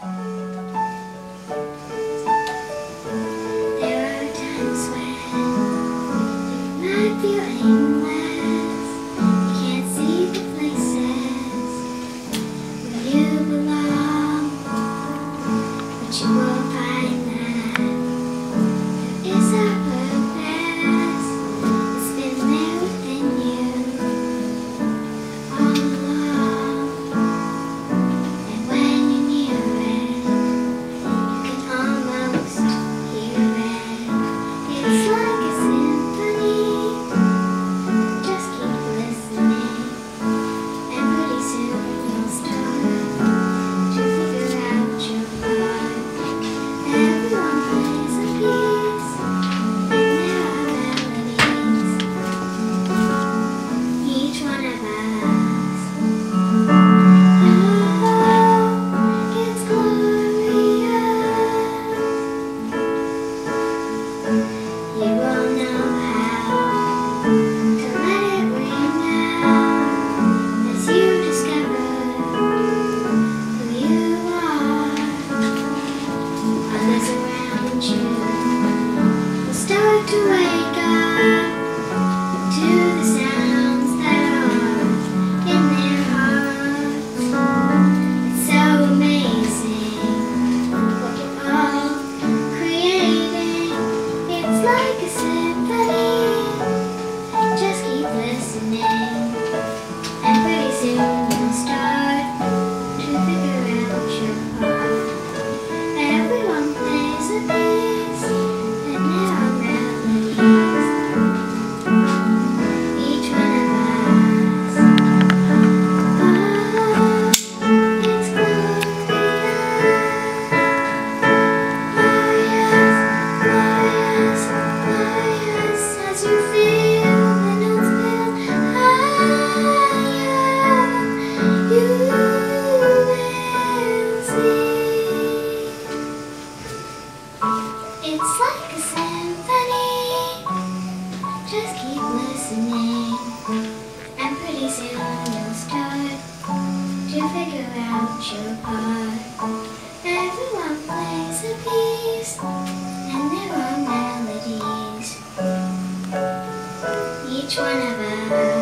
There are times when you might feel aimless. You can't see the places where you belong, but you will find that there is a purpose that's been there within you all along. And when you're near it, you can almost hear it. It's like a symphony. Just keep listening, and pretty soon you'll start to figure out your part. Everyone plays a piece, and there are melodies. Each one of us, oh, it's glorious. You will know how to let it ring out as you discover who you are. Others around you will start to wake up to the sounds that are in their hearts. It's so amazing what you're all creating. It's like a symphony. Just keep listening, and pretty soon you'll start to figure out your part. Everyone plays a piece, and there are melodies. Each one of us, oh, it's glorious, glorious, glorious, as you feel the notes build higher, you will see. It's like a symphony. Just keep listening, and pretty soon you'll start to figure out your part. Everyone plays a piece, and there are melodies. Each one of us.